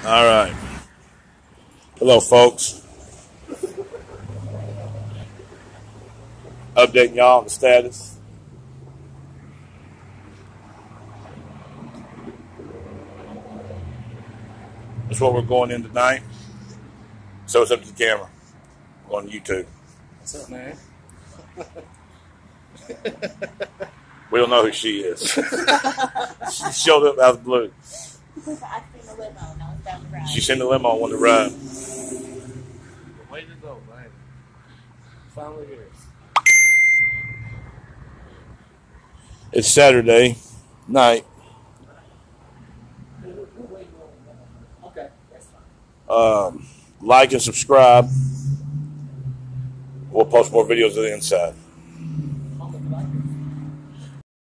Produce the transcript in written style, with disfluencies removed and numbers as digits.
All right. Hello, folks. Updating y'all on the status. That's what we're going in tonight. So it's up to the camera on YouTube. What's up, man? We don't know who she is. She showed up out of the blue. I seen the limo. No, it's down the ride. She seen the limo on the ride. Way to go, man. Finally here. It's Saturday night. Okay, that's fine. Like and subscribe. We'll post more videos of the inside.